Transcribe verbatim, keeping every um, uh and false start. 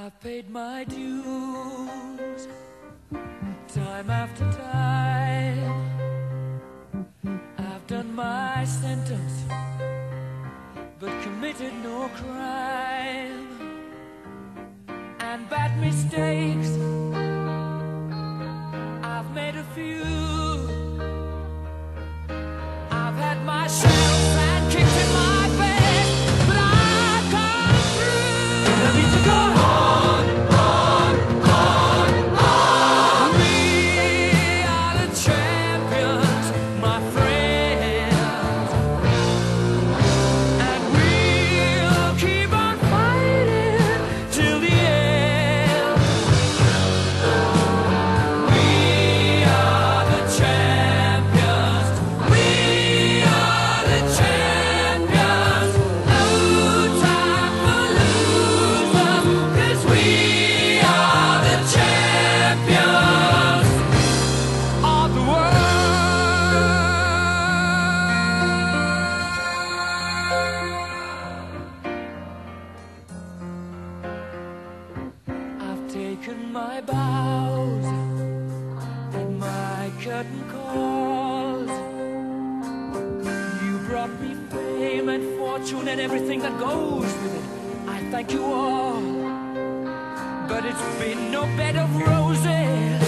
I've paid my dues time after time. I've done my sentence but committed no crime. And bad mistakes I've made a few. I've had my shells and kicked in my bed, but I've come through. And I need to go on, on, on, on. We are the champions, my friends, and we'll keep on fighting till the end. We are the champions. We are the champions. No time for losers, 'cause we are the champions of the world. I've taken my bows and my curtain calls. You brought me fame and fortune and everything that goes with it. I thank you all, but it's been no bed of roses.